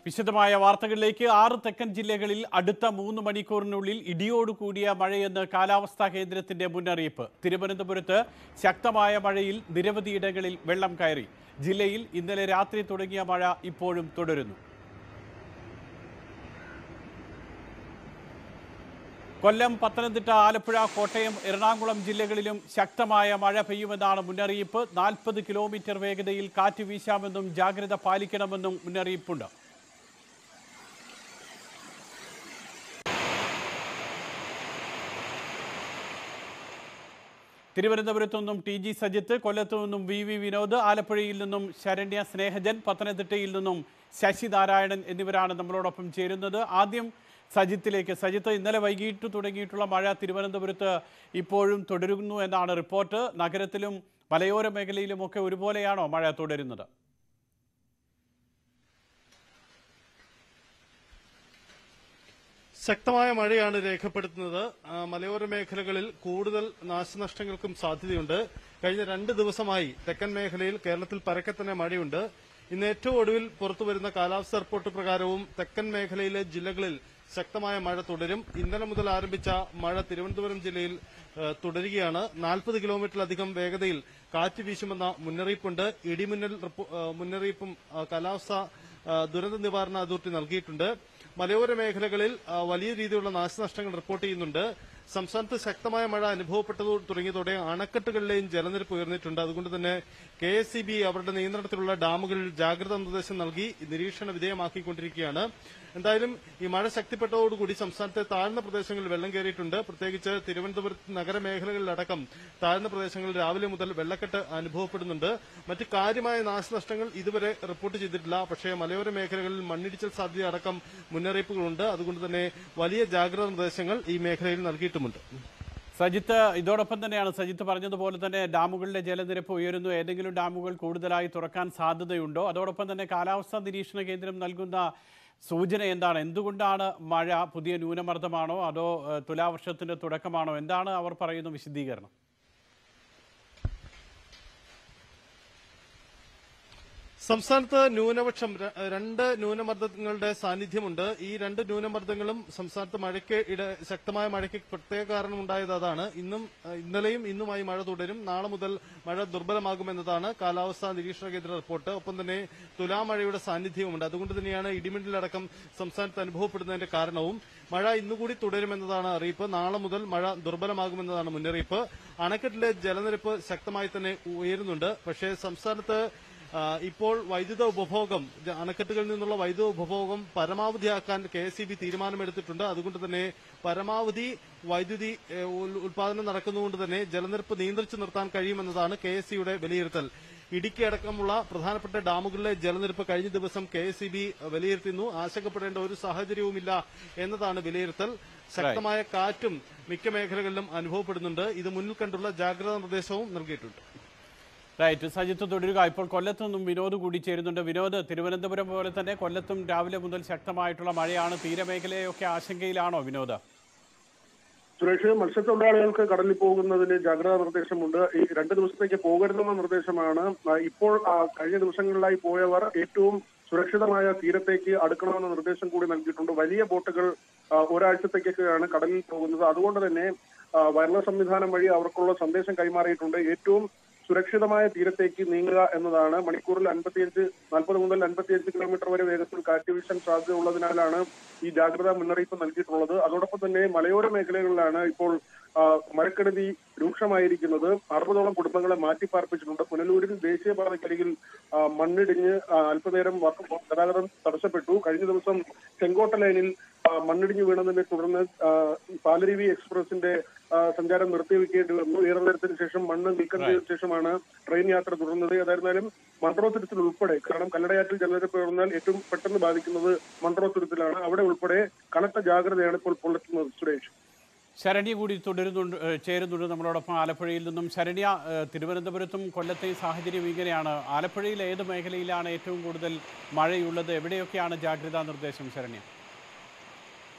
വിശദമായ വാർത്തകളിലേക്ക് 6 തെക്കൻ ജില്ലകളിൽ അടുത്ത 3 മണിക്കൂറിനുള്ളിൽ ഇടിയോട് കൂടിയ മഴയെന്ന് കാലാവസ്ഥാ കേന്ദ്രത്തിന്റെ മുന്നറിയിപ്പ്. തിരുവനന്തപുരത്ത് ശക്തമായ മഴയിൽ നിരവധിയിടങ്ങളിൽ വെള്ളം കയറി. ജില്ലയിൽ ഇന്നലെ രാത്രി തുടങ്ങിയ മഴ ഇപ്പോഴും തുടരുന്നു. കൊല്ലം, പത്തനംതിട്ട, ആലപ്പുഴ, കോട്ടയം, എറണാകുളം ജില്ലകളിലും ശക്തമായ മഴ പെയ്യുമെന്നാണ് മുന്നറിയിപ്പ്. 40 കിലോമീറ്റർ വേഗതയിൽ കാറ്റ് വീശാമെന്നും ജാഗ്രത പാലിക്കണമെന്നും മുന്നറിയിപ്പുണ്ട്. തിരുവനന്തപുരത്തു നിന്നും TG സജിത്ത്, കൊല്ലത്തു നിന്നും VV വിനോദ്, ആലപ്പുഴയിൽ നിന്നും ശരണ്യ സ്നേഹജൻ, പത്തനംതിട്ടയിൽ നിന്നും ശശി നാരായണൻ എന്നിവരാണ് നമ്മളോടൊപ്പം ചേരുന്നത്. ആദ്യം സജിത്തിലേക്ക്. സജിത്ത്, ഇന്നലെ വൈകിട്ട് തുടങ്ങിയിട്ടുള്ള മഴ തിരുവനന്തപുരത്ത് ഇപ്പോഴും തുടരുന്നു എന്നാണ് റിപ്പോർട്ട്. നഗരത്തിലും മലയോര മേഖലയിലുമൊക്കെ ഒരുപോലെയാണോ മഴ തുടരുന്നത്? ശക്തമായ മഴയാണ് രേഖപ്പെടുത്തുന്നത്. മലയോര മേഖലകളിൽ കൂടുതൽ നാശനഷ്ടങ്ങൾക്കും സാധ്യതയുണ്ട്. കഴിഞ്ഞ 2 ദിവസമായി തെക്കൻ മേഖലയിൽ കേരളത്തിൽ പരക്കെ തന്നെ മഴയുണ്ട്. ഇന്ന് ഏറ്റവും ഒടുവിൽ പുറത്തുവരുന്ന കാലാവസ്ഥാ റിപ്പോർട്ട് പ്രകാരവും തെക്കൻ മേഖലയിലെ ജില്ലകളിൽ ശക്തമായ മഴ തുടരും. ഇന്നലെ മുതൽ ആരംഭിച്ച മഴ തിരുവനന്തപുരം ജില്ലയിൽ തുടരുകയാണ്. 40 കിലോമീറ്ററിലധികം വേഗതയിൽ കാറ്റ് വീശുമെന്ന മുന്നറിയിപ്പുണ്ട്. ഇടിമിന്നൽ മുന്നറിയിപ്പും കാലാവസ്ഥാ ദുരന്ത നിവാരണ അതോറിറ്റി നൽകിയിട്ടുണ്ട്. മലയോര മേഖലകളിൽ വലിയ രീതിയിലുള്ള നാശനഷ്ടങ്ങൾ റിപ്പോർട്ട് ചെയ്യുന്നുണ്ട്. സംസ്ഥാനത്ത് ശക്തമായ മഴ അനുഭവപ്പെട്ടു തുടങ്ങിയതോടെ അണക്കെട്ടുകളിലെയും ജലനിരപ്പ് ഉയർന്നിട്ടുണ്ട്. അതുകൊണ്ട് തന്നെ KSEB അവരുടെ നിയന്ത്രണത്തിലുള്ള ഡാമുകളിൽ ജാഗ്രതാ നിർദ്ദേശം നൽകി നിരീക്ഷണ വിധേയമാക്കിക്കൊണ്ടിരിക്കുകയാണ്. എന്തായാലും ഈ മഴ ശക്തിപ്പെട്ടതോടുകൂടി സംസ്ഥാനത്തെ താഴ്ന്ന പ്രദേശങ്ങളിൽ വെള്ളം കയറിയിട്ടുണ്ട്. പ്രത്യേകിച്ച് തിരുവനന്തപുരത്ത് നഗരമേഖലകളിലടക്കം താഴ്ന്ന പ്രദേശങ്ങളിൽ രാവിലെ മുതൽ വെള്ളക്കെട്ട് അനുഭവപ്പെടുന്നുണ്ട്. മറ്റ് കാര്യമായ നാശനഷ്ടങ്ങൾ ഇതുവരെ റിപ്പോർട്ട് ചെയ്തിട്ടില്ല. പക്ഷേ മലയോര മേഖലകളിൽ മണ്ണിടിച്ചിൽ സാധ്യത അടക്കം മുന്നറിയിപ്പുകളുണ്ട്. അതുകൊണ്ട് തന്നെ വലിയ ജാഗ്രതാ നിർദ്ദേശങ്ങൾ ഈ മേഖലയിൽ നൽകിയിട്ടുമുണ്ട്. സജിത്ത്, ഇതോടൊപ്പം തന്നെയാണ് സജിത്ത് പറഞ്ഞതുപോലെ തന്നെ ഡാമുകളിലെ ജലനിരപ്പ് ഉയരുന്നു. ഏതെങ്കിലും ഡാമുകൾ കൂടുതലായി തുറക്കാൻ സാധ്യതയുണ്ടോ? അതോടൊപ്പം തന്നെ കാലാവസ്ഥാ നിരീക്ഷണ കേന്ദ്രം നൽകുന്ന സൂചന എന്താണ്? എന്തുകൊണ്ടാണ് മഴ? പുതിയ ന്യൂനമർദ്ദമാണോ അതോ തുലാവർഷത്തിന്റെ തുടക്കമാണോ? എന്താണ് അവർ പറയുന്ന വിശദീകരണം? സംസ്ഥാനത്ത് ന്യൂനപക്ഷം 2 ന്യൂനമർദ്ദങ്ങളുടെ സാന്നിധ്യമുണ്ട്. ഈ 2 ന്യൂനമർദ്ദങ്ങളും സംസ്ഥാനത്ത് ശക്തമായ മഴയ്ക്ക് പ്രത്യേക കാരണമുണ്ടായത് അതാണ്. ഇന്നലെയും ഇന്നുമായി മഴ തുടരും. നാളെ മുതൽ മഴ ദുർബലമാകുമെന്നതാണ് കാലാവസ്ഥാ നിരീക്ഷണ കേന്ദ്ര റിപ്പോർട്ട്. ഒപ്പം തന്നെ തുലാമഴയുടെ സാന്നിധ്യവുമുണ്ട്. അതുകൊണ്ട് തന്നെയാണ് ഇടിമിന്നലടക്കം സംസ്ഥാനത്ത് അനുഭവപ്പെടുന്നതിന്റെ കാരണവും. മഴ ഇന്നുകൂടി തുടരുമെന്നതാണ് അറിയിപ്പ്. നാളെ മുതൽ മഴ ദുർബലമാകുമെന്നതാണ് മുന്നറിയിപ്പ്. അണക്കെട്ടിലെ ജലനിരപ്പ് ശക്തമായി തന്നെ ഉയരുന്നുണ്ട്. പക്ഷേ സംസ്ഥാനത്ത് ഇപ്പോൾ വൈദ്യുത ഉപഭോഗം, അണക്കെട്ടുകളിൽ നിന്നുള്ള വൈദ്യുത ഉപഭോഗം പരമാവധിയാക്കാൻ KSEB തീരുമാനമെടുത്തിട്ടുണ്ട്. അതുകൊണ്ട് തന്നെ പരമാവധി വൈദ്യുതി ഉൽപാദനം നടക്കുന്നതുകൊണ്ട് തന്നെ ജലനിരപ്പ് നിയന്ത്രിച്ചു നിർത്താൻ കഴിയുമെന്നതാണ് KSEBയുടെ വിലയിരുത്തൽ. ഇടുക്കി അടക്കമുള്ള പ്രധാനപ്പെട്ട ഡാമുകളിലെ ജലനിരപ്പ് കഴിഞ്ഞ ദിവസം KSEB വിലയിരുത്തുന്നു. ആശങ്കപ്പെടേണ്ട ഒരു സാഹചര്യവുമില്ല എന്നതാണ് വിലയിരുത്തൽ. ശക്തമായ കാറ്റും മിക്ക മേഖലകളിലും അനുഭവപ്പെടുന്നുണ്ട്. ഇത് മുന്നിൽ കണ്ടുള്ള ജാഗ്രതാ നിർദ്ദേശവും നൽകിയിട്ടുണ്ട്. റൈറ്റ്, സജിത്ത് തുടരുക. ഇപ്പോൾ കൊല്ലത്തു നിന്നും വിനോദ് കൂടി ചേരുന്നുണ്ട്. വിനോദ്, തിരുവനന്തപുരം പോലെ തന്നെ കൊല്ലത്തും രാവിലെ മുതൽ ശക്തമായിട്ടുള്ള മഴയാണ്. തീരമേഖലയൊക്കെ ആശങ്കയിലാണോ വിനോദ്? സുരേഷ്, മത്സ്യത്തൊഴിലാളികൾക്ക് കടലിൽ പോകുന്നതിന് ജാഗ്രതാ നിർദ്ദേശമുണ്ട്. ഈ 2 ദിവസത്തേക്ക് പോകരുതെന്ന നിർദ്ദേശമാണ്. ഇപ്പോൾ കഴിഞ്ഞ ദിവസങ്ങളിലായി പോയവർ ഏറ്റവും സുരക്ഷിതമായ തീരത്തേക്ക് അടുക്കണമെന്ന നിർദ്ദേശം കൂടി നൽകിയിട്ടുണ്ട്. വലിയ ബോട്ടുകൾ ഒരാഴ്ചത്തേക്കൊക്കെയാണ് കടലിൽ പോകുന്നത്. അതുകൊണ്ട് തന്നെ വയർലെസ് സംവിധാനം വഴി അവർക്കുള്ള സന്ദേശം കൈമാറിയിട്ടുണ്ട്. ഏറ്റവും സുരക്ഷിതമായ തീരത്തേക്ക് നീങ്ങുക എന്നതാണ്. മണിക്കൂറിൽ 40 മുതൽ 55 കിലോമീറ്റർ വരെ വേഗത്തിൽ കാറ്റ് വീശാൻ സാധ്യതയുള്ളതിനാലാണ് ഈ ജാഗ്രതാ മുന്നറിയിപ്പ് നൽകിയിട്ടുള്ളത്. അതോടൊപ്പം തന്നെ മലയോര മേഖലകളിലാണ് ഇപ്പോൾ മഴക്കെടുതി രൂക്ഷമായിരിക്കുന്നത്. 60ഓളം കുടുംബങ്ങളെ മാറ്റിപ്പാർപ്പിച്ചിട്ടുണ്ട്. പുനലൂരിൽ ദേശീയപാതക്കരികിൽ മണ്ണിടിഞ്ഞ് അല്പനേരം ഗതാഗതം തടസ്സപ്പെട്ടു. കഴിഞ്ഞ ദിവസം ചെങ്കോട്ട ലൈനിൽ മണ്ണിടിഞ്ഞു വീണതിനെ തുടർന്ന് പാലരുവി എക്സ്പ്രസിന്റെ സഞ്ചാരം നിർത്തിവെക്കേണ്ടി വന്നു. ഏറെ നേരത്തിന് ശേഷം മണ്ണ് നീക്കം ചെയ്ത ശേഷമാണ് ട്രെയിൻ യാത്ര തുടർന്നത്. ഏതായിരുന്നാലും മൺട്രോ തുരുത്തിൽ ഉൾപ്പെടെ, കാരണം കല്ലടയാറ്റിൽ ജലനിരപ്പ് ഉയർന്നാൽ ഏറ്റവും പെട്ടെന്ന് ബാധിക്കുന്നത് മൺട്രോ തുരുത്തിലാണ്. അവിടെ ഉൾപ്പെടെ കനത്ത ജാഗ്രതയാണ് ഇപ്പോൾ പുലർത്തുന്നത്. സുരേഷ്, ശരണ്യ കൂടി ചേരുന്നുണ്ട് നമ്മളോടൊപ്പം ആലപ്പുഴയിൽ നിന്നും. ശരണ്യ, തിരുവനന്തപുരത്തും കൊല്ലത്തെയും സാഹചര്യം ഇങ്ങനെയാണ്. ആലപ്പുഴയിൽ ഏത് മേഖലയിലാണ് ഏറ്റവും കൂടുതൽ മഴയുള്ളത്? എവിടെയൊക്കെയാണ് ജാഗ്രതാ നിർദ്ദേശം? ശരണ്യ.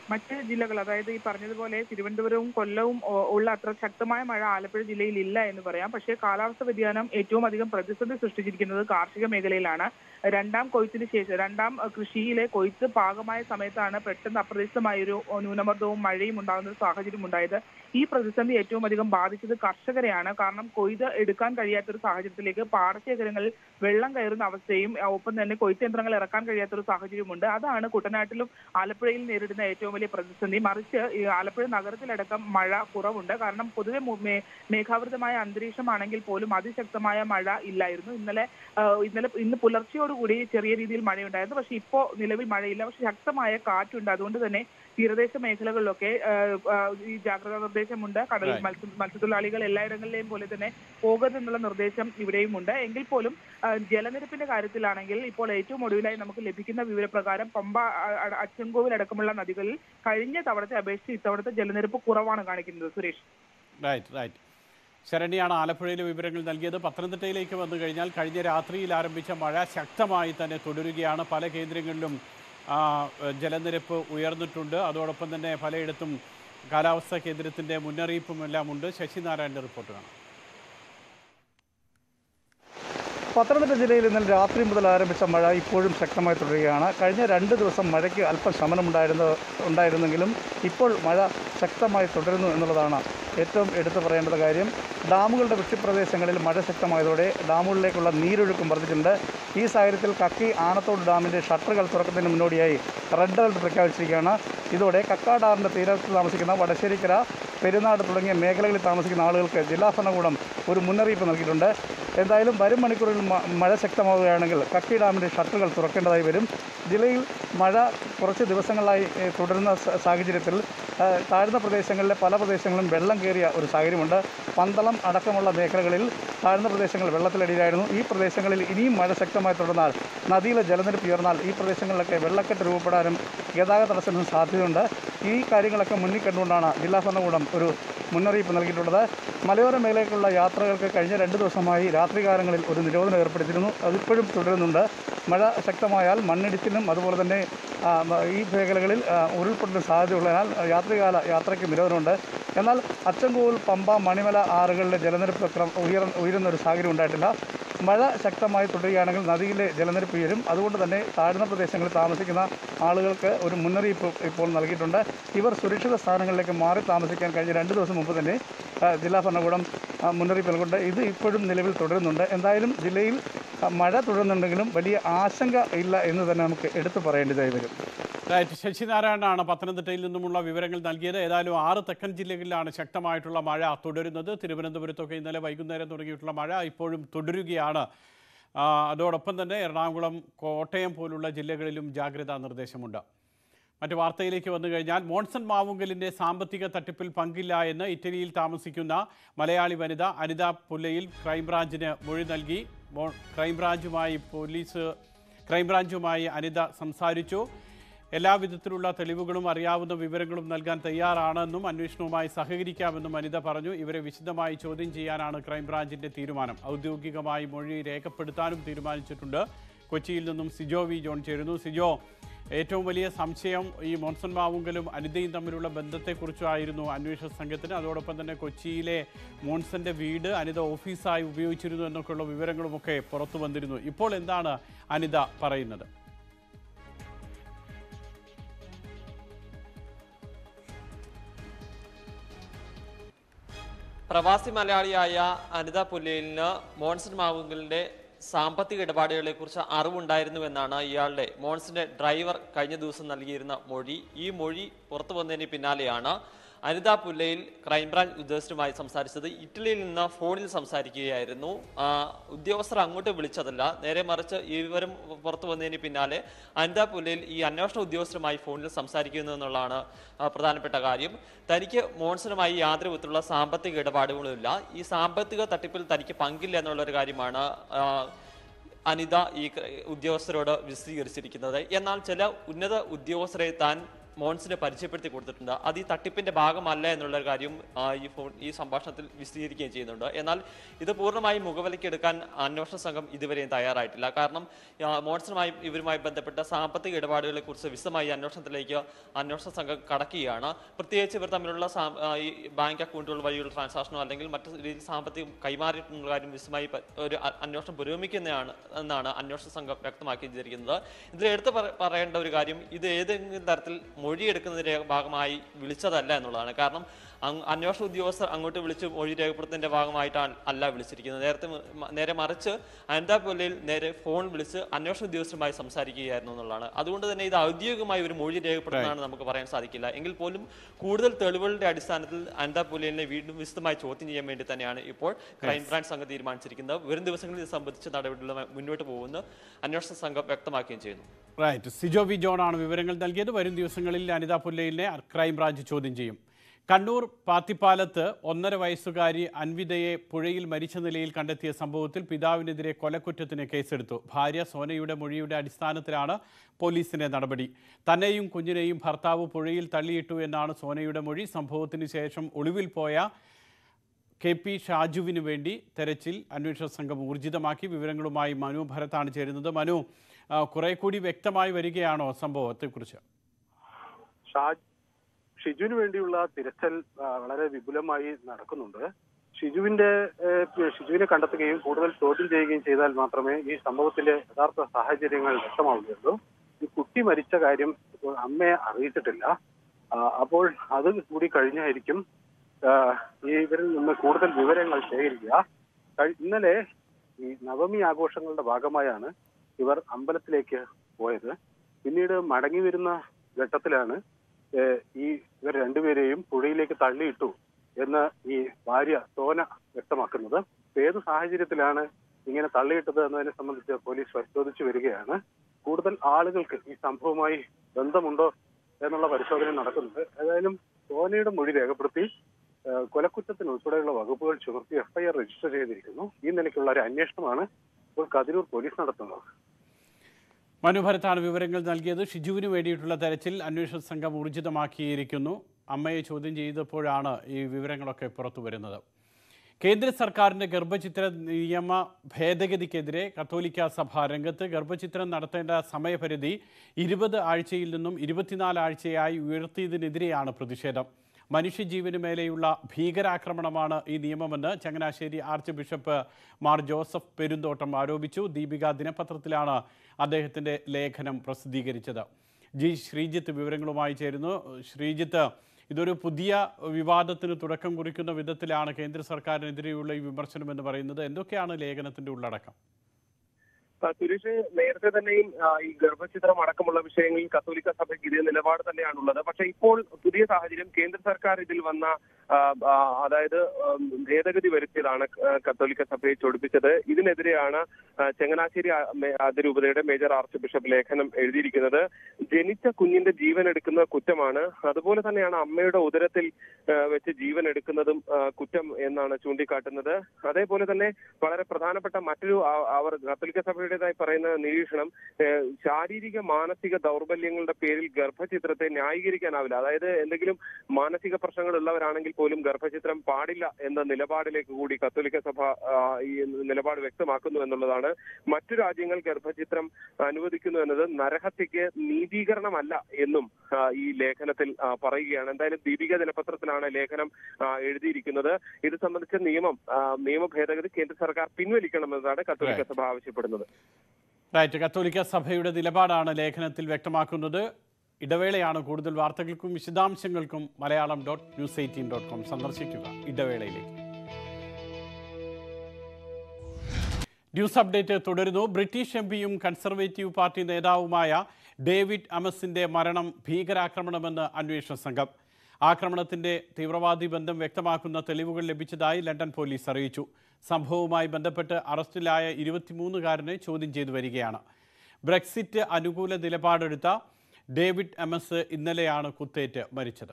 മറ്റ് ജില്ലകൾ, അതായത് ഈ പറഞ്ഞതുപോലെ തിരുവനന്തപുരവും കൊല്ലവും ഉള്ള അത്ര ശക്തമായ മഴ ആലപ്പുഴ ജില്ലയിൽ ഇല്ല എന്ന് പറയാം. പക്ഷേ കാലാവസ്ഥ വ്യതിയാനം ഏറ്റവും അധികം പ്രതിസന്ധി സൃഷ്ടിച്ചിരിക്കുന്നത് കാർഷിക മേഖലയിലാണ്. രണ്ടാം കൊയ്ത്തിന് ശേഷം രണ്ടാം കൃഷിയിലെ കൊയ്ത്ത് പാകമായ സമയത്താണ് പെട്ടെന്ന് അപ്രതീക്ഷിതമായൊരു ന്യൂനമർദ്ദവും മഴയും ഉണ്ടാകുന്ന ഒരു സാഹചര്യം ഉണ്ടായത്. ഈ പ്രതിസന്ധി ഏറ്റവും അധികം ബാധിച്ചത് കർഷകരെയാണ്. കാരണം കൊയ്ത് എടുക്കാൻ കഴിയാത്തൊരു സാഹചര്യത്തിലേക്ക് പാടശേഖരങ്ങളിൽ വെള്ളം കയറുന്ന അവസ്ഥയും ഒപ്പം തന്നെ കൊയ്ത്ത് യന്ത്രങ്ങൾ ഇറക്കാൻ കഴിയാത്തൊരു സാഹചര്യമുണ്ട്. അതാണ് കുട്ടനാട്ടിലും ആലപ്പുഴയിൽ നേരിടുന്ന ഏറ്റവും വലിയ പ്രതിസന്ധി. മറിച്ച് ആലപ്പുഴ നഗരത്തിലടക്കം മഴ കുറവുണ്ട്. കാരണം പൊതുവെ മേഘാവൃതമായ അന്തരീക്ഷമാണെങ്കിൽ പോലും അതിശക്തമായ മഴ ഇല്ലായിരുന്നു. ഇന്ന് പുലർച്ചയോടുകൂടി ചെറിയ രീതിയിൽ മഴയുണ്ടായിരുന്നു. പക്ഷേ ഇപ്പോൾ നിലവിൽ മഴയില്ല. പക്ഷെ ശക്തമായ കാറ്റുണ്ട്. അതുകൊണ്ട് തന്നെ തീരദേശ മേഖലകളിലൊക്കെ ഈ ജാഗ്രതാ നിർദ്ദേശമുണ്ട്. കടലിൽ മത്സ്യത്തൊഴിലാളികൾ എല്ലായിടങ്ങളിലെയും പോലെ തന്നെ പോകരുതെന്നുള്ള നിർദ്ദേശം ഇവിടെയുമുണ്ട്. എങ്കിൽ പോലും ജലനിരപ്പിന്റെ കാര്യത്തിലാണെങ്കിൽ ഇപ്പോൾ ഏറ്റവും ഒടുവിലായി നമുക്ക് ലഭിക്കുന്ന വിവരപ്രകാരം പമ്പ, അച്ചൻകോവിൽ അടക്കമുള്ള നദികളിൽ കഴിഞ്ഞ തവണത്തെ അപേക്ഷിച്ച് ഇത്തവണത്തെ ജലനിരപ്പ് കുറവാണ് കാണിക്കുന്നത്. സുരേഷ്, റൈറ്റ്. ശരണ്യാണ് ആലപ്പുഴയിലെ വിവരങ്ങൾ നൽകിയത്. പത്തനംതിട്ടയിലേക്ക് വന്നു കഴിഞ്ഞാൽ കഴിഞ്ഞ രാത്രിയിൽ ആരംഭിച്ച മഴ ശക്തമായി തന്നെ തുടരുകയാണ്. പല കേന്ദ്രങ്ങളിലും ജലനിരപ്പ് ഉയർന്നിട്ടുണ്ട്. അതോടൊപ്പം തന്നെ പലയിടത്തും കാലാവസ്ഥാ കേന്ദ്രത്തിൻ്റെ മുന്നറിയിപ്പുമെല്ലാം ഉണ്ട്. ശശിനാരായണൻ്റെ റിപ്പോർട്ട് കാണാം. പത്തനംതിട്ട ജില്ലയിൽ ഇന്നലെ രാത്രി മുതൽ ആരംഭിച്ച മഴ ഇപ്പോഴും ശക്തമായി തുടരുകയാണ്. കഴിഞ്ഞ 2 ദിവസം മഴയ്ക്ക് അല്പം ഉണ്ടായിരുന്നെങ്കിലും ഇപ്പോൾ മഴ ശക്തമായി തുടരുന്നു എന്നുള്ളതാണ് ഏറ്റവും എടുത്തു പറയേണ്ട കാര്യം. ഡാമുകളുടെ വൃഷ്ടിപ്രദേശങ്ങളിൽ മഴ ശക്തമായതോടെ ഡാമുകളിലേക്കുള്ള നീരൊഴുക്കും വർദ്ധിച്ചിട്ടുണ്ട്. ഈ സാഹചര്യത്തിൽ കക്കി ആനത്തോട് ഡാമിൻ്റെ ഷട്ടറുകൾ തുറക്കുന്നതിന് മുന്നോടിയായി റെഡ് അലർട്ട് പ്രഖ്യാപിച്ചിരിക്കുകയാണ്. ഇതോടെ കക്കാടാറിൻ്റെ തീരത്ത് താമസിക്കുന്ന വടശ്ശേരിക്കര, പെരുന്നാട് തുടങ്ങിയ മേഖലകളിൽ താമസിക്കുന്ന ആളുകൾക്ക് ജില്ലാ ഭരണകൂടം ഒരു മുന്നറിയിപ്പ് നൽകിയിട്ടുണ്ട്. എന്തായാലും വരും മണിക്കൂറിൽ മഴ ശക്തമാവുകയാണെങ്കിൽ കക്കി ഡാമിൻ്റെ ഷട്ടറുകൾ തുറക്കേണ്ടതായി വരും. ജില്ലയിൽ മഴ കുറച്ച് ദിവസങ്ങളായി തുടരുന്ന സാഹചര്യത്തിൽ താഴ്ന്ന പ്രദേശങ്ങളിലെ പല പ്രദേശങ്ങളും വെള്ളം കയറിയ ഒരു സാഹചര്യമുണ്ട്. പന്തളം അടക്കമുള്ള മേഖലകളിൽ താഴ്ന്ന പ്രദേശങ്ങൾ വെള്ളത്തിലടിയിലായിരുന്നു. ഈ പ്രദേശങ്ങളിൽ ഇനിയും മഴ ശക്തമായി തുടർന്നാൽ നദിയിലെ ജലനിരപ്പ് ഉയർന്നാൽ ഈ പ്രദേശങ്ങളിലൊക്കെ വെള്ളക്കെട്ട് രൂപപ്പെടാനും ഗതാഗത തടസ്സത്തിനും സാധ്യതയുണ്ട്. ഈ കാര്യങ്ങളൊക്കെ മുന്നിൽ കണ്ടുകൊണ്ടാണ് ജില്ലാ ഭരണകൂടം ഒരു മുന്നറിയിപ്പ് നൽകിയിട്ടുള്ളത്. മലയോര മേഖലയിലേക്കുള്ള യാത്രകൾക്ക് കഴിഞ്ഞ 2 ദിവസമായി രാത്രികാലങ്ങളിൽ ഒരു നിരോധനം ഏർപ്പെടുത്തിയിരുന്നു. അതിപ്പോഴും തുടരുന്നുണ്ട്. മഴ ശക്തമായാൽ മണ്ണിടിച്ചിലും അതുപോലെ തന്നെ ഈ മേഖലകളിൽ ഉരുൾപൊട്ടലിന് സാധ്യതയുള്ളതിനാൽ രാത്രികാല യാത്രയ്ക്ക് നിരോധനമുണ്ട്. എന്നാൽ അച്ചൻകോവിൽ, പമ്പ, മണിമല ആറുകളിലെ ജലനിരപ്പ് ഉയരുന്ന ഒരു സാഹചര്യം ഉണ്ടായിട്ടില്ല. മഴ ശക്തമായി തുടരുകയാണെങ്കിൽ നദിയിലെ ജലനിരപ്പ് ഉയരും. അതുകൊണ്ട് തന്നെ താഴ്ന്ന പ്രദേശങ്ങളിൽ താമസിക്കുന്ന ആളുകൾക്ക് ഒരു മുന്നറിയിപ്പ് ഇപ്പോൾ നൽകിയിട്ടുണ്ട്. ഇവർ സുരക്ഷിത സ്ഥാനങ്ങളിലേക്ക് മാറി താമസിക്കാൻ കഴിഞ്ഞ 2 ദിവസം മുമ്പ് തന്നെ ജില്ലാ ഭരണകൂടം മുന്നറിയിപ്പ് നൽകുന്നുണ്ട്. ഇത് ഇപ്പോഴും നിലവിൽ തുടരുന്നുണ്ട്. എന്തായാലും ജില്ലയിൽ മഴ തുടരുന്നുണ്ടെങ്കിലും വലിയ ആശങ്ക ഇല്ല എന്ന് തന്നെ നമുക്ക് എടുത്തു പറയേണ്ടതായി വരും. റൈറ്റ്. ശശിനാരായണനാണ് പത്തനംതിട്ടയിൽ നിന്നുമുള്ള വിവരങ്ങൾ നൽകിയത്. ഏതായാലും 6 തെക്കൻ ജില്ലകളിലാണ് ശക്തമായിട്ടുള്ള മഴ തുടരുന്നത്. തിരുവനന്തപുരത്തൊക്കെ ഇന്നലെ വൈകുന്നേരം തുടങ്ങിയിട്ടുള്ള മഴ ഇപ്പോഴും തുടരുകയാണ്. അതോടൊപ്പം തന്നെ എറണാകുളം, കോട്ടയം പോലുള്ള ജില്ലകളിലും ജാഗ്രതാ നിർദ്ദേശമുണ്ട്. മറ്റു വാർത്തയിലേക്ക് വന്നു കഴിഞ്ഞാൽ മോൺസൺ മാവുങ്കലിൻ്റെ സാമ്പത്തിക തട്ടിപ്പിൽ പങ്കില്ല എന്ന് ഇറ്റലിയിൽ താമസിക്കുന്ന മലയാളി വനിത അനിത പുല്ലയിൽ ക്രൈംബ്രാഞ്ചിന് മൊഴി നൽകി. ക്രൈംബ്രാഞ്ചുമായി അനിത സംസാരിച്ചു. എല്ലാവിധത്തിലുള്ള തെളിവുകളും അറിയാവുന്ന വിവരങ്ങളും നൽകാൻ തയ്യാറാണെന്നും അന്വേഷണവുമായി സഹകരിക്കാമെന്നും അനിത പറഞ്ഞു. ഇവരെ വിശദമായി ചോദ്യം ചെയ്യാനാണ് ക്രൈംബ്രാഞ്ചിൻ്റെ തീരുമാനം. ഔദ്യോഗികമായി മൊഴി രേഖപ്പെടുത്താനും തീരുമാനിച്ചിട്ടുണ്ട്. കൊച്ചിയിൽ നിന്നും സിജോ വി ജോൺ ചേരുന്നു. സിജോ, ഏറ്റവും വലിയ സംശയം ഈ മോൺസൺ മാവുങ്കലും അനിതയും തമ്മിലുള്ള ബന്ധത്തെക്കുറിച്ചായിരുന്നു അന്വേഷണ സംഘത്തിന്. അതോടൊപ്പം തന്നെ കൊച്ചിയിലെ മോൺസന്റെ വീട് അനിത ഓഫീസായി ഉപയോഗിച്ചിരുന്നു എന്നൊക്കെയുള്ള വിവരങ്ങളുമൊക്കെ പുറത്തു വന്നിരുന്നു. ഇപ്പോൾ എന്താണ് അനിത പറയുന്നത്? പ്രവാസി മലയാളിയായ അനിത പുല്ലയിലിന് മോൺസൺ മാവുങ്കലിന്റെ സാമ്പത്തിക ഇടപാടുകളെ കുറിച്ച് അറിവുണ്ടായിരുന്നുവെന്നാണ് ഇയാളുടെ മോൺസന്റെ ഡ്രൈവർ കഴിഞ്ഞ ദിവസം നൽകിയിരുന്ന മൊഴി. ഈ മൊഴി പുറത്തു വന്നതിന് പിന്നാലെയാണ് അനിത പുല്ലയിൽ ക്രൈംബ്രാഞ്ച് ഉദ്യോഗസ്ഥരുമായി സംസാരിച്ചത്. ഇറ്റലിയിൽ നിന്ന് ഫോണിൽ സംസാരിക്കുകയായിരുന്നു. ഉദ്യോഗസ്ഥർ അങ്ങോട്ട് വിളിച്ചതല്ല, നേരെ മറിച്ച് ഈ വിവരം പുറത്തു വന്നതിന് പിന്നാലെ അനിത പുല്ലയിൽ ഈ അന്വേഷണ ഉദ്യോഗസ്ഥരുമായി ഫോണിൽ സംസാരിക്കുന്നു എന്നുള്ളതാണ് പ്രധാനപ്പെട്ട കാര്യം. തനിക്ക് മോൺസനുമായി യാതൊരു വിധത്തിലുള്ള സാമ്പത്തിക ഇടപാടുകളുമില്ല, ഈ സാമ്പത്തിക തട്ടിപ്പിൽ തനിക്ക് പങ്കില്ല എന്നുള്ളൊരു കാര്യമാണ് അനിത ഈ ഉദ്യോഗസ്ഥരോട് വിശദീകരിച്ചിരിക്കുന്നത്. എന്നാൽ ചില ഉന്നത ഉദ്യോഗസ്ഥരെ താൻ മോൻസിനെ പരിചയപ്പെടുത്തി കൊടുത്തിട്ടുണ്ട്. അത് ഈ തട്ടിപ്പിന്റെ ഭാഗമല്ല എന്നുള്ള കാര്യം ഈ സംഭാഷണത്തിൽ വിശദീകരിക്കുകയും ചെയ്യുന്നുണ്ട്. എന്നാൽ ഇത് പൂർണ്ണമായും മുഖവിലയ്ക്കെടുക്കാൻ അന്വേഷണ സംഘം ഇതുവരെയും തയ്യാറായിട്ടില്ല. കാരണം ഇവരുമായി ബന്ധപ്പെട്ട സാമ്പത്തിക ഇടപാടുകളെ കുറിച്ച് വിശദമായി അന്വേഷണത്തിലേക്ക് അന്വേഷണ സംഘം കടക്കുകയാണ്. പ്രത്യേകിച്ച് ഇവർ തമ്മിലുള്ള ഈ ബാങ്ക് അക്കൗണ്ടുകൾ വഴിയുള്ള ട്രാൻസാക്ഷനോ അല്ലെങ്കിൽ മറ്റു രീതിയിൽ സാമ്പത്തികം കൈമാറിയിട്ടുള്ള കാര്യം വിശദമായി ഒരു അന്വേഷണം പുരോഗമിക്കുന്നതാണ് എന്നാണ് അന്വേഷണ സംഘം വ്യക്തമാക്കിയിരിക്കുന്നത്. ഇതിൽ എടുത്ത് പറയേണ്ട ഒരു കാര്യം, ഇത് ഏതെങ്കിലും തരത്തിൽ മൊഴിയെടുക്കുന്നതിന്റെ ഭാഗമായി വിളിച്ചതല്ല എന്നുള്ളതാണ്. കാരണം അന്വേഷണ ഉദ്യോഗസ്ഥർ അങ്ങോട്ട് വിളിച്ച് മൊഴി രേഖപ്പെടുത്തുന്നതിന്റെ ഭാഗമായിട്ടാണ് അല്ല വിളിച്ചിരിക്കുന്നത്. നേരെ മറിച്ച് അനന്താപുരയിൽ നേരെ ഫോൺ വിളിച്ച് അന്വേഷണ ഉദ്യോഗസ്ഥരുമായി സംസാരിക്കുകയായിരുന്നു എന്നുള്ളതാണ്. അതുകൊണ്ട് തന്നെ ഇത് ഔദ്യോഗികമായി ഒരു മൊഴി രേഖപ്പെടുത്തുന്നതാണ് നമുക്ക് പറയാൻ സാധിക്കില്ല. എങ്കിൽ പോലും കൂടുതൽ തെളിവുകളുടെ അടിസ്ഥാനത്തിൽ അനന്താപുരലിനെ വീണ്ടും വിശദമായി ചോദ്യം ചെയ്യാൻ വേണ്ടി തന്നെയാണ് ഇപ്പോൾ ക്രൈംബ്രാഞ്ച് സംഘം തീരുമാനിച്ചിരിക്കുന്നത്. വരും ദിവസങ്ങളിൽ ഇത് സംബന്ധിച്ച നടപടികളുമായി മുന്നോട്ട് പോകുമെന്ന് അന്വേഷണ സംഘം വ്യക്തമാക്കുകയും ചെയ്യുന്നു. റൈറ്റ്, സിജോ വി ജോൺ ആണ് വിവരങ്ങൾ നൽകിയത്. വരും ദിവസങ്ങളിൽ അനിതാപുരലിനെ ക്രൈംബ്രാഞ്ച് ചോദ്യം ചെയ്യും. കണ്ണൂർ പാത്തിപ്പാലത്ത് 1.5 വയസ്സുകാരി അൻവിതയെ പുഴയിൽ മരിച്ച നിലയിൽ കണ്ടെത്തിയ സംഭവത്തിൽ പിതാവിനെതിരെ കൊലക്കുറ്റത്തിന് കേസെടുത്തു. ഭാര്യ സോനയുടെ മൊഴിയുടെ അടിസ്ഥാനത്തിലാണ് പോലീസിന്റെ നടപടി. തന്നെയും കുഞ്ഞിനെയും ഭർത്താവ് പുഴയിൽ തള്ളിയിട്ടു എന്നാണ് സോനയുടെ മൊഴി. സംഭവത്തിന് ശേഷം ഒളിവിൽ പോയ KP ഷാജുവിന് വേണ്ടി തെരച്ചിൽ അന്വേഷണ സംഘം ഊർജിതമാക്കി. വിവരങ്ങളുമായി മനു ഭരത്താണ് ചേരുന്നത്. മനു, കുറെ കൂടി വ്യക്തമായി വരികയാണോ സംഭവത്തെക്കുറിച്ച്? ഷിജുവിന് വേണ്ടിയുള്ള തിരച്ചിൽ വളരെ വിപുലമായി നടക്കുന്നുണ്ട്. ഷിജുവിനെ കണ്ടെത്തുകയും കൂടുതൽ ചോദ്യം ചെയ്യുകയും ചെയ്താൽ മാത്രമേ ഈ സംഭവത്തിന്റെ യഥാർത്ഥ സാഹചര്യങ്ങൾ വ്യക്തമാവുകയുള്ളൂ. ഈ കുട്ടി മരിച്ച കാര്യം അമ്മയെ അറിയിച്ചിട്ടില്ല. അപ്പോൾ അത് കൂടി കഴിഞ്ഞായിരിക്കും ഇവരിൽ നിന്ന് കൂടുതൽ വിവരങ്ങൾ ശേഖരിക്കുക. ഇന്നലെ ഈ നവമി ആഘോഷങ്ങളുടെ ഭാഗമായാണ് ഇവർ അമ്പലത്തിലേക്ക് പോയത്. പിന്നീട് മടങ്ങി വരുന്ന ഘട്ടത്തിലാണ് ഇവർ രണ്ടുപേരെയും പുഴയിലേക്ക് തള്ളിയിട്ടു എന്ന് ഈ ഭാര്യ സോന വ്യക്തമാക്കുന്നത്. ഏത് സാഹചര്യത്തിലാണ് ഇങ്ങനെ തള്ളിയിട്ടത് എന്നതിനെ സംബന്ധിച്ച് പോലീസ് പരിശോധിച്ചു വരികയാണ്. കൂടുതൽ ആളുകൾക്ക് ഈ സംഭവവുമായി ബന്ധമുണ്ടോ എന്നുള്ള പരിശോധന നടക്കുന്നുണ്ട്. ഏതായാലും സോനയുടെ മൊഴി രേഖപ്പെടുത്തി കൊലക്കുറ്റത്തിന് ഉൾപ്പെടെയുള്ള വകുപ്പുകൾ ചുമത്തി FIR രജിസ്റ്റർ ചെയ്തിരിക്കുന്നു. ഈ നിലയ്ക്കുള്ള ഒരു അന്വേഷണമാണ് ഇപ്പോൾ കതിരൂർ പോലീസ് നടത്തുന്നത്. മനുഭരത്താണ് വിവരങ്ങൾ നൽകിയത്. ഷിജുവിന് വേണ്ടിയിട്ടുള്ള തെരച്ചിൽ അന്വേഷണ സംഘം ഊർജിതമാക്കിയിരിക്കുന്നു. അമ്മയെ ചോദ്യം ചെയ്തപ്പോഴാണ് ഈ വിവരങ്ങളൊക്കെ പുറത്തു വരുന്നത്. കേന്ദ്ര സർക്കാരിൻ്റെ ഗർഭചിത്ര നിയമ ഭേദഗതിക്കെതിരെ കത്തോലിക്ക സഭ രംഗത്ത്. ഗർഭചിത്രം നടത്തേണ്ട സമയപരിധി 20 ആഴ്ചയിൽ നിന്നും 24 ആഴ്ചയായി ഉയർത്തിയതിനെതിരെയാണ് പ്രതിഷേധം. മനുഷ്യജീവന് മേലെയുള്ള ഭീകരാക്രമണമാണ് ഈ നിയമമെന്ന് Changanassery archbishop Mar Joseph Perumthottam ആരോപിച്ചു. ദീപിക ദിനപത്രത്തിലാണ് അദ്ദേഹത്തിൻ്റെ ലേഖനം പ്രസിദ്ധീകരിച്ചത്. ശ്രീജിത്ത് വിവരങ്ങളുമായി ചേരുന്നു. ശ്രീജിത്ത്, ഇതൊരു പുതിയ വിവാദത്തിന് തുടക്കം കുറിക്കുന്ന വിധത്തിലാണ് കേന്ദ്ര സർക്കാരിനെതിരെയുള്ള ഈ വിമർശനം എന്ന് പറയുന്നത്. എന്തൊക്കെയാണ് ലേഖനത്തിന്റെ ഉള്ളടക്കം? സുരേഷ്, നേരത്തെ തന്നെയും ഈ ഗർഭചിത്രം അടക്കമുള്ള വിഷയങ്ങളിൽ കത്തോലിക്ക സഭയ്ക്ക് ഇതേ നിലപാട് തന്നെയാണുള്ളത്. പക്ഷെ ഇപ്പോൾ പുതിയ സാഹചര്യം, കേന്ദ്ര സർക്കാർ ഇതിൽ വന്ന അതായത് ഭേദഗതി വരുത്തിയതാണ് കത്തോലിക്ക സഭയെ ചൊടിപ്പിച്ചത്. ഇതിനെതിരെയാണ് ചങ്ങനാശ്ശേരി അതിരൂപതയുടെ മേജർ ആർച്ച് ബിഷപ്പ് ലേഖനം എഴുതിയിരിക്കുന്നത്. ജനിച്ച കുഞ്ഞിന്റെ ജീവൻ എടുക്കുന്നത് കുറ്റമാണ്, അതുപോലെ തന്നെയാണ് അമ്മയുടെ ഉദരത്തിൽ വെച്ച് ജീവൻ എടുക്കുന്നതും കുറ്റം എന്നാണ് ചൂണ്ടിക്കാട്ടുന്നത്. അതേപോലെ തന്നെ വളരെ പ്രധാനപ്പെട്ട മറ്റൊരു അവർ കത്തോലിക്ക സഭയുടേതായി പറയുന്ന നിരീക്ഷണം, ശാരീരിക മാനസിക ദൗർബല്യങ്ങളുടെ പേരിൽ ഗർഭചിത്രത്തെ ന്യായീകരിക്കാനാവില്ല. അതായത് എന്തെങ്കിലും മാനസിക പ്രശ്നങ്ങൾ ഉള്ളവരാണെങ്കിൽ പോലും ഗർഭചിത്രം പാടില്ല എന്ന നിലപാടിലേക്ക് കൂടി കത്തോലിക്ക സഭ ഈ നിലപാട് വ്യക്തമാക്കുന്നു എന്നുള്ളതാണ്. മറ്റു രാജ്യങ്ങൾ ഗർഭചിത്രം അനുവദിക്കുന്നു എന്നത് നരഹത്യക്ക് നീതീകരണമല്ല എന്നും ഈ ലേഖനത്തിൽ പറയുകയാണ്. എന്തായാലും ദീപിക ദിനപത്രത്തിലാണ് ലേഖനം എഴുതിയിരിക്കുന്നത്. ഇത് സംബന്ധിച്ച നിയമ ഭേദഗതി കേന്ദ്ര സർക്കാർ പിൻവലിക്കണമെന്നതാണ് കത്തോലിക്ക സഭ ആവശ്യപ്പെടുന്നത്. റൈറ്റ്, കത്തോലിക്ക സഭയുടെ നിലപാടാണ് ലേഖനത്തിൽ വ്യക്തമാക്കുന്നത്. ഇടവേളയാണ്. കൂടുതൽ വാർത്തകൾക്കും വിശദാംശങ്ങൾക്കും malayalam.news18.com സന്ദർശിക്കുക. ഇടവേളയിലേക്ക്. ന്യൂസ് അപ്ഡേറ്റ് തുടരുന്നു. ബ്രിട്ടീഷ് എംപിയും കൺസർവേറ്റീവ് പാർട്ടി നേതാവുമായ ഡേവിഡ് അമസിന്റെ മരണം ഭീകരാക്രമണമെന്ന് അന്വേഷണ സംഘം. ആക്രമണത്തിന്റെ തീവ്രവാദി ബന്ധം വ്യക്തമാക്കുന്ന തെളിവുകൾ ലഭിച്ചതായി ലണ്ടൻ പോലീസ് അറിയിച്ചു. സംഭവവുമായി ബന്ധപ്പെട്ട് അറസ്റ്റിലായ 23-കാരനെ ചോദ്യം ചെയ്തു വരികയാണ്. ബ്രെക്സിറ്റ് അനുകൂല നിലപാടെടുത്ത ഡേവിഡ് അമസ് ഇന്നലെയാണ് കുത്തേറ്റ് മരിച്ചത്.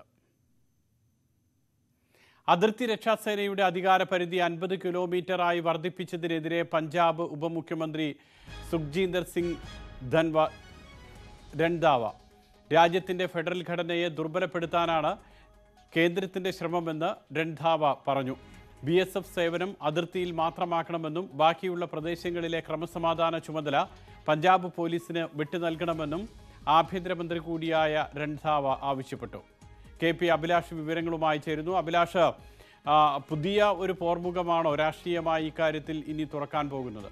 അതിർത്തി രക്ഷാസേനയുടെ അധികാര പരിധി 50 കിലോമീറ്ററായി വർദ്ധിപ്പിച്ചതിനെതിരെ പഞ്ചാബ് ഉപമുഖ്യമന്ത്രി സുഖ്ജീന്ദർ സിംഗ് രൺധാവ രാജ്യത്തിൻ്റെ ഫെഡറൽ ഘടനയെ ദുർബലപ്പെടുത്താനാണ് കേന്ദ്രത്തിൻ്റെ ശ്രമമെന്ന് രൺധാവ പറഞ്ഞു. BSF സേവനം അതിർത്തിയിൽ മാത്രമാക്കണമെന്നും ബാക്കിയുള്ള പ്രദേശങ്ങളിലെ ക്രമസമാധാന ചുമതല പഞ്ചാബ് പോലീസിന് വിട്ടു നൽകണമെന്നും ആഭ്യന്തരമന്ത്രി കൂടിയായ രൺധാവ ആവശ്യപ്പെട്ടു. KP അഭിലാഷ് വിവരങ്ങളുമായി ചേരുന്നു. അഭിലാഷ്, പുതിയ ഒരു പോർമുഖമാണോ രാഷ്ട്രീയമായി ഇക്കാര്യത്തിൽ ഇനി തുറക്കാൻ പോകുന്നത്?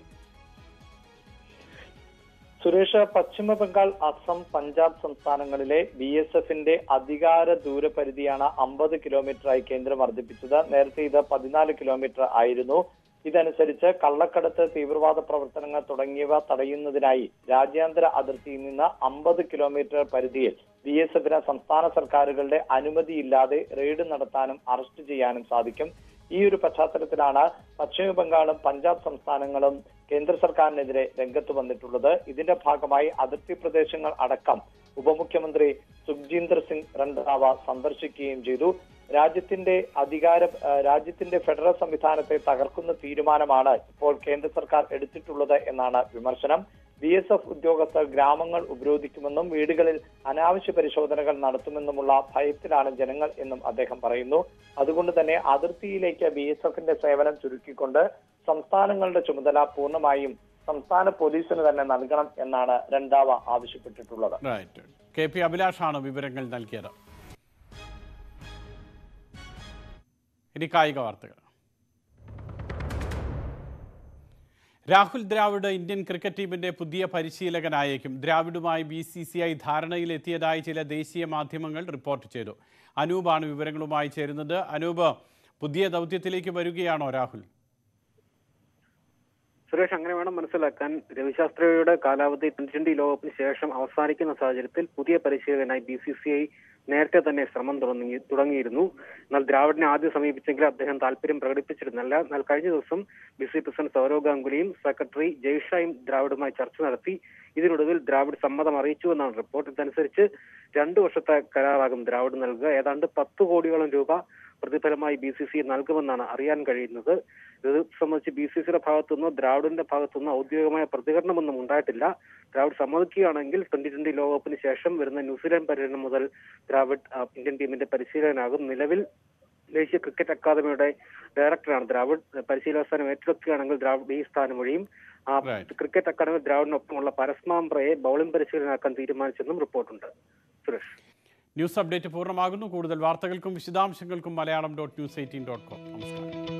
സുരേഷ്, പശ്ചിമ ബംഗാൾ, അസം, പഞ്ചാബ് സംസ്ഥാനങ്ങളിലെ BSFന്റെ അധികാര ദൂരപരിധിയാണ് 50 കിലോമീറ്ററായി കേന്ദ്രം വർദ്ധിപ്പിച്ചത്. നേരത്തെ ഇത് 14 കിലോമീറ്റർ ആയിരുന്നു. ഇതനുസരിച്ച് കള്ളക്കടത്ത്, തീവ്രവാദ പ്രവർത്തനങ്ങൾ തുടങ്ങിയവ തടയുന്നതിനായി രാജ്യാന്തര അതിർത്തിയിൽ നിന്ന് 50 കിലോമീറ്റർ പരിധിയിൽ BSFന് സംസ്ഥാന സർക്കാരുകളുടെ അനുമതിയില്ലാതെ റെയ്ഡ് നടത്താനും അറസ്റ്റ് ചെയ്യാനും സാധിക്കും. ഈ ഒരു പശ്ചാത്തലത്തിലാണ് പശ്ചിമ ബംഗാളും പഞ്ചാബ് സംസ്ഥാനങ്ങളും കേന്ദ്ര സർക്കാരിനെതിരെ രംഗത്ത് വന്നിട്ടുള്ളത്. ഇതിന്റെ ഭാഗമായി അതിർത്തി പ്രദേശങ്ങൾ അടക്കം ഉപമുഖ്യമന്ത്രി സുഖ്ജീന്ദർ സിംഗ് രൺധാവ സന്ദർശിക്കുകയും ചെയ്തു. രാജ്യത്തിന്റെ ഫെഡറൽ സംവിധാനത്തെ തകർക്കുന്ന തീരുമാനമാണ് ഇപ്പോൾ കേന്ദ്ര സർക്കാർ എടുത്തിട്ടുള്ളത് എന്നാണ് വിമർശനം. BSF ഉദ്യോഗസ്ഥർ ഗ്രാമങ്ങൾ ഉപരോധിക്കുമെന്നും വീടുകളിൽ അനാവശ്യ പരിശോധനകൾ നടത്തുമെന്നുമുള്ള ഭയത്തിലാണ് ജനങ്ങൾ എന്നും അദ്ദേഹം പറയുന്നു. അതുകൊണ്ട് തന്നെ അതിർത്തിയിലേക്ക് BSFന്റെ സേവനം ചുരുക്കിക്കൊണ്ട് സംസ്ഥാനങ്ങളുടെ ചുമതല പൂർണ്ണമായും സംസ്ഥാന പോലീസിന് തന്നെ നൽകണം എന്നാണ് രൺധാവ ആവശ്യപ്പെട്ടിട്ടുള്ളത്. KP അഭിലാഷാണ് വിവരങ്ങൾ നൽകിയത്. ഇനി കായിക വാർത്തകൾ. രാഹുൽ ദ്രാവിഡ് ഇന്ത്യൻ ക്രിക്കറ്റ് ടീമിന്റെ പുതിയ പരിശീലകനായേക്കും. ദ്രാവിഡുമായി BCCI ധാരണയിലെത്തിയതായി ചില ദേശീയ മാധ്യമങ്ങൾ റിപ്പോർട്ട് ചെയ്തു. അനൂപാണ് വിവരങ്ങളുമായി ചേരുന്നത്. അനൂപ്, പുതിയ ദൗത്യത്തിലേക്ക് വരികയാണോ രാഹുൽ? സുരേഷ്, അങ്ങനെ വേണം മനസ്സിലാക്കാൻ. രവിശാസ്ത്രിയുടെ കാലാവധി T20 ലോകകപ്പിന് ശേഷം അവസാനിക്കുന്ന സാഹചര്യത്തിൽ പുതിയ പരിശീലകനായി BCCI നേരത്തെ തന്നെ ശ്രമം തുടങ്ങിയിരുന്നു. എന്നാൽ ദ്രാവിഡിനെ ആദ്യം സമീപിച്ചെങ്കിൽ അദ്ദേഹം താല്പര്യം പ്രകടിപ്പിച്ചിരുന്നില്ല. എന്നാൽ കഴിഞ്ഞ ദിവസം BCCI പ്രസിഡന്റ് സൗരവ് ഗാംഗുലിയും സെക്രട്ടറി ജയ്ഷായും ദ്രാവിഡുമായി ചർച്ച നടത്തി. ഇതിനൊടുവിൽ ദ്രാവിഡ് സമ്മതം അറിയിച്ചു എന്നാണ് റിപ്പോർട്ട്. ഇതനുസരിച്ച് 2 വർഷത്തെ കരാറാകും ദ്രാവിഡ് നൽകുക. ഏതാണ്ട് 10 കോടിയോളം രൂപ പ്രതിഫലമായി BCCI നൽകുമെന്നാണ് അറിയാൻ കഴിയുന്നത്. ഇത് സംബന്ധിച്ച് BCCIയുടെ ഭാഗത്തുനിന്നോ ദ്രാവിഡിന്റെ ഭാഗത്തുനിന്നോ ഔദ്യോഗികമായ പ്രതികരണമൊന്നും ഉണ്ടായിട്ടില്ല. ദ്രാവിഡ് സമ്മതിക്കുകയാണെങ്കിൽ 2020 ലോകകപ്പിന് ശേഷം വരുന്ന ന്യൂസിലാൻഡ് പര്യടനം മുതൽ ദ്രാവിഡ് ഇന്ത്യൻ ടീമിന്റെ പരിശീലകനാകും. നിലവിൽ ദേശീയ ക്രിക്കറ്റ് അക്കാദമിയുടെ ഡയറക്ടറാണ് ദ്രാവിഡ്. പരിശീലക സ്ഥാനം ഏറ്റെടുക്കുകയാണെങ്കിൽ ദ്രാവിഡ് ഈ സ്ഥാനം വഴിയും ക്രിക്കറ്റ് അക്കാദമി ദ്രാവിഡിനൊപ്പമുള്ള പരസ്മാംബ്രയെ ബൌളിംഗ് പരിശീലകനാക്കാൻ തീരുമാനിച്ചെന്നും റിപ്പോർട്ടുണ്ട്. സുരേഷ്, ന്യൂസ് അപ്ഡേറ്റ് പൂർണ്ണമാകുന്നു. കൂടുതൽ വാർത്തകൾക്കും വിശദാംശങ്ങൾക്കും Malayalam.news18.com. നമസ്കാരം.